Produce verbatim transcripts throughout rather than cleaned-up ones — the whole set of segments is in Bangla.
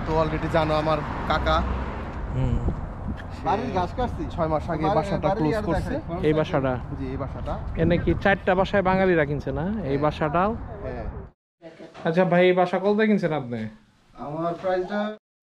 তো অলরেডি জানো আমার কাকা হুম বাড়ির গাছ কাটছি ছয় মাস আগে বাসাটা ক্লোজ করছে। এই বাসাটা জি এই বাসাটা এনে কি চারটা বাসায় বাঙালিরা কিনছে না এই বাসাটাও? হ্যাঁ। আচ্ছা ভাই এই বাসা কত কিনছেন আপনি? আমার প্রাইসটা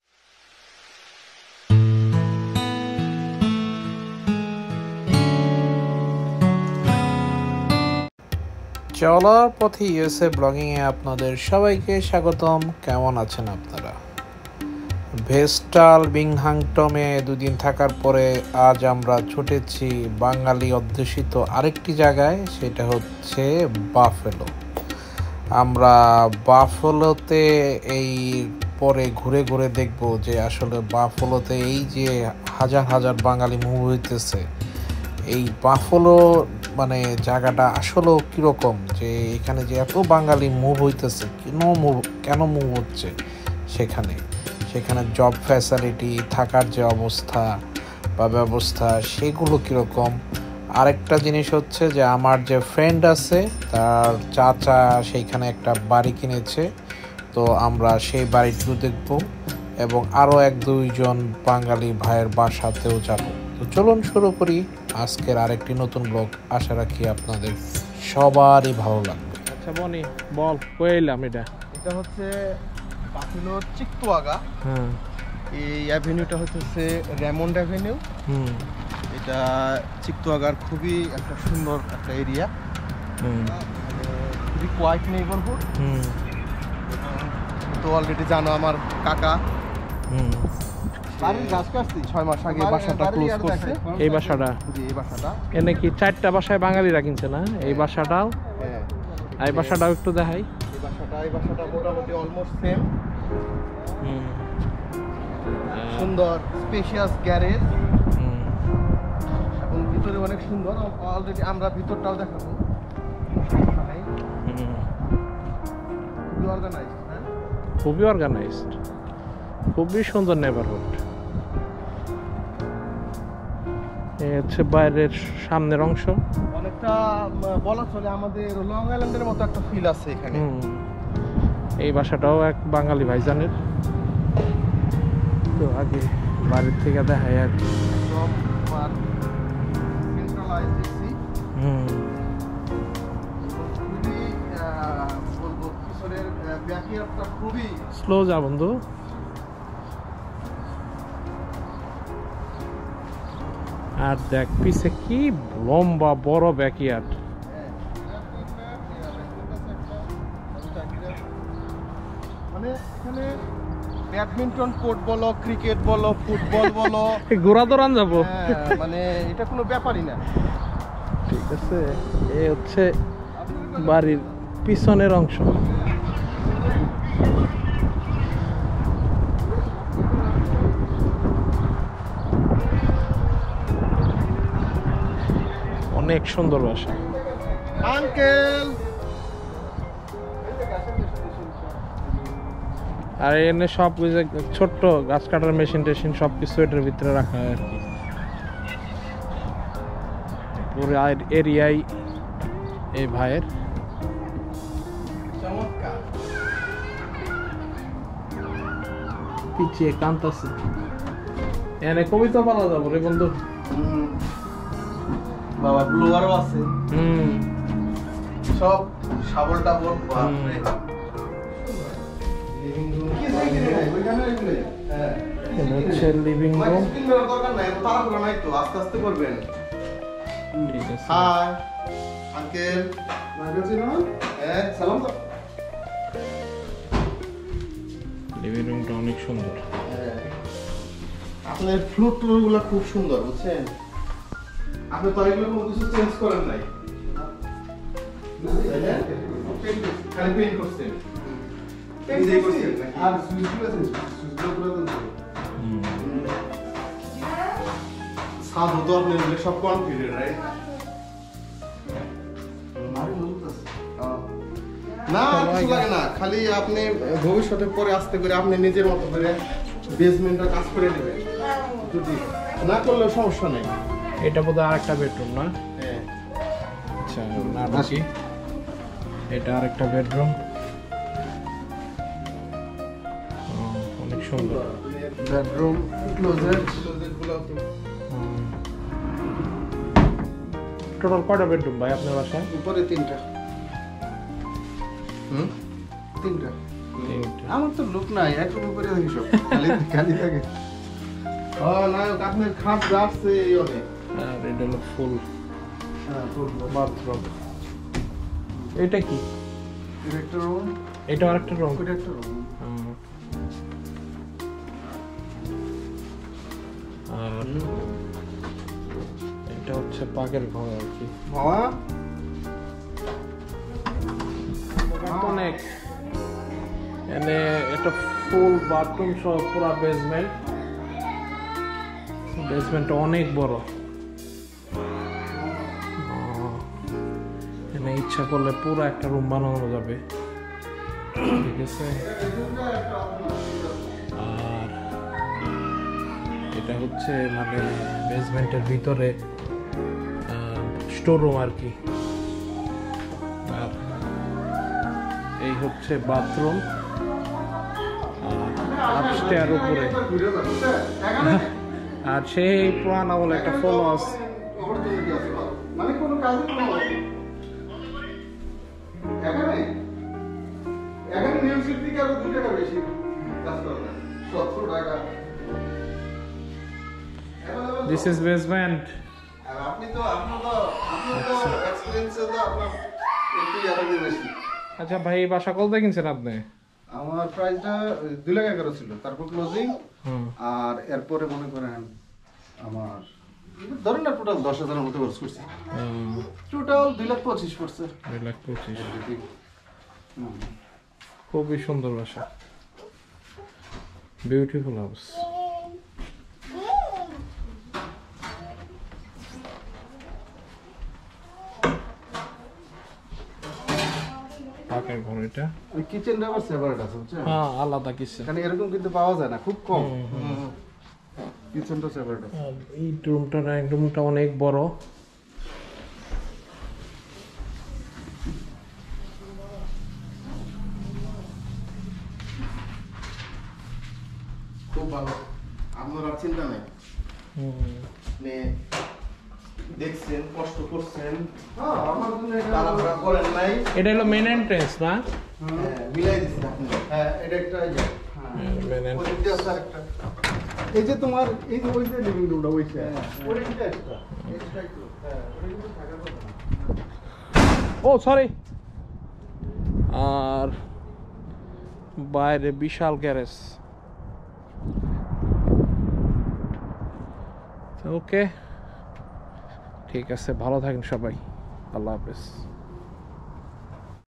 চলার পথে ইউএসএ ব্লগিং এ আপনাদের সবাইকে স্বাগতম। কেমন আছেন আপনারা? ভেস্টাল বিংহাংটমে দুদিন থাকার পরে আজ আমরা ছুটেছি বাঙালি অধ্যুষিত আরেকটি জায়গায়, সেটা হচ্ছে বাফেলো। আমরা বাফেলোতে এই পরে ঘুরে ঘুরে দেখব যে আসলে বাফেলোতে এই যে হাজার হাজার বাঙালি মুভ হইতেছে, এই বাফেলো মানে জায়গাটা আসলে কীরকম, যে এখানে যে এত বাঙালি মুভ হইতেছে, কেন মুভ কেন মুভ হচ্ছে, সেখানে সেখানে জব ফ্যাসিলিটি, থাকার যে অবস্থা বা ব্যবস্থা সেগুলো কীরকম। আরেকটা জিনিস হচ্ছে যে আমার যে ফ্রেন্ড আছে তার চাচা সেইখানে একটা বাড়ি কিনেছে, তো আমরা সেই বাড়িটিও দেখব এবং আরও এক দুইজন বাঙালি ভাইয়ের বাসাতেও যাব। তো চলুন শুরু করি আজকের আরেকটি নতুন ব্লগ। আশা রাখি আপনাদের সবারই ভালো লাগবে। আচ্ছা বনি বল, কইলাম এটা এটা হচ্ছে বাফেলো চিকতুয়াগা। হ্যাঁ, এই অ্যাভিনিউটা হচ্ছে রেমন্ড অ্যাভিনিউ। হুম এটা চিকতুয়াগার খুবই একটা সুন্দর একটা এরিয়া, হুম খুবই কোয়াইট নেইবারহুড। হুম তো অলরেডি জানো আমার কাকা হুম বাড়ির গাছ কাটছি ছয় মাস আগে বাসাটা ক্লোজ করছে। এই বাসাটা জি এই বাসাটা এনে কি চারটা বাসায় বাঙালিরা কিনছে না এই বাসাটাও? হ্যাঁ। এই বাসাটাও একটু দেখাই। এই বাসাটা এই বাসাটা মোটামুটি অলমোস্ট সেম। হুম সুন্দর স্পেশিয়াস গ্যারেজ হুম এবং ভিতরে অনেক সুন্দর। অলরেডি আমরা ভিতরটাও দেখাবো। হুম খুবই অর্গানাইজড। হ্যাঁ খুবই অর্গানাইজড, খুবই সুন্দর নেবারহুড। এই হচ্ছে বাইরের সামনের অংশ, অনেকটা বলা চলে আমাদের লং আইল্যান্ডের মতো একটা ফিল আছে এখানে। এই বাসাটাও এক বাঙালি ভাইজানের। তো আগে বাড়ির থেকে দেখাই আর কি। একদম তোমার সেন্ট্রালাইজ এসি। হুম খুবই বলবো পিছনের ব্যাকইয়ার্ডটা খুবই স্লো যা বন্ধু। আর দেখ পিছে কি লম্বা বড় ব্যাকইয়ার্ড। মানে এখানে ব্যাডমিন্টন কোর্ট বলো, ক্রিকেট বলো, ফুটবল বলো, ঘোরা দৌড়ান যাবো, মানে এটা কোনো ব্যাপারই না। ঠিক আছে, এই হচ্ছে বাড়ির পিছনের অংশ। অনেক সুন্দর বাসা। আঙ্কেল আর এনে সব ছোট্ট গাছ কাটার মেশিন টেশিন সব কিছু এটার ভিতরে রাখা হয় আর কি। পুরো এরিয়াই এই ভাইয়ের। চমৎকার। পিছিয়ে কান্তাছে, এনে কবিতা পালা যাবো রে বন্ধু। বাবা ব্লোয়ারও আছে। হুম সব শাবল টাবল। হচ্ছে লিভিং রুম। দরকার নাই, তাড়াহুড়ো নাই তো, আস্তে আস্তে করবেন। ঠিক আছে। হাই আঙ্কেল, হ্যাঁ সালাম তো। লিভিং রুমটা অনেক সুন্দর। আপনার ফ্লোর ট্লোর গুলো খুব সুন্দর, বুঝছেন? আপনি তো এগুলো কোনো কিছু চেঞ্জ করেন নাই, খালি পেইন্ট করছেন। নিজেই করছেন নাকি? আর সুইচগুলো আছে, সুইচগুলো পুরো তো সাদ হতো আপনার এগুলো সব কনফিগার, রাইট? না কিছু লাগে না, খালি আপনি ভবিষ্যতে পরে আসতে করে আপনি নিজের মতো করে বেসমেন্টটা কাজ করে নেবেন, যদি না করলেও সমস্যা নেই। এটা বোধহয় আরেকটা বেডরুম না? হ্যাঁ আচ্ছা না ঢুকি, এটা আরেকটা বেডরুম। অনেক সুন্দর। বেডরুম ক্লোজেট ক্লোজেটগুলো তো টোটাল কয়টা বেডরুম ভাই আপনার বাসায়? উপরে তিনটা। হুম তিনটা। আমার তো লুক নাই, এক রুম উপরে দেখি সব খালি খালি থাকে। ও নায়ক আপনার খাট রাখছে এই অনেক। আর এটা হলো ফুল হ্যাঁ ফুল বাথরুম। এটা কি? এটা একটা রুম, এটা আরেকটা রুম। এটা একটা রুম। আর এটা হচ্ছে পাকের ঘর আর কি। মামা অনেক এনে এটা ফুল বাথরুম সহ পুরো বেসমেন্ট। বেসমেন্টটা অনেক বড়। এনে ইচ্ছা করলে পুরো একটা রুম বানানো যাবে, ঠিক আছে। আর এটা হচ্ছে মানে বেসমেন্টের ভিতরে স্টোর রুম আর কি। আর এই হচ্ছে বাথরুম। আপস্টেয়ার উপরে আর সেই পুরান আমল একটা ফলো আছে। মানে কোনো কাজ এখানে এখানে নিউজের দিকে আরো দুই টাকা বেশি কাজ করবে, সতেরো টাকা। This is basement. আর আপনি তো আপনার তো আপনার তো এক্সপেরিয়েন্সে তো আপনার একটু আরো বেশি। আচ্ছা ভাই, এই বাসা কত কিনছেন আপনি? আমার প্রাইসটা দুই লাখ এগারো ছিল, তারপর ক্লোজিং আর এরপরে মনে করেন আমার ধরেন না টোটাল দশ হাজারের মতো খরচ করছি। টোটাল দুই লাখ পঁচিশ পড়ছে। দুই লাখ পঁচিশ। খুবই সুন্দর বাসা, বিউটিফুল হাউস। পাকের ঘর এটা। কিচেনটা আবার সেপারেট আছে বুঝছেন? হ্যাঁ, আলাদা কিচেন। এখানে এরকম কিন্তু পাওয়া যায় না, খুব কম। কিচেনটা সেপারেট আছে। এই রুমটা রুমটা অনেক বড়। খুব ভালো, আপনার আর চিন্তা নেই। দেখছেন, কষ্ট করছেন, তাড়াহুড়া করেন নাই। এটা হলো মেন এন্ট্রেন্স না? হ্যাঁ, মিলাই দিচ্ছেন আপনি। হ্যাঁ, এটা একটা এই যে, হ্যাঁ, ওই দিকটা আছে আরেকটা। এই যে তোমার এই যে ওই যে লিভিং রুমটা ওইটা, ওইটা কিন্তু একটা, এটা একটু, হ্যাঁ, ওটা কিন্তু থাকার কথা না। ও সরি। আর বাইরে বিশাল গ্যারেজ। ওকে, ঠিক আছে, ভালো থাকেন সবাই, আল্লাহ হাফেজ।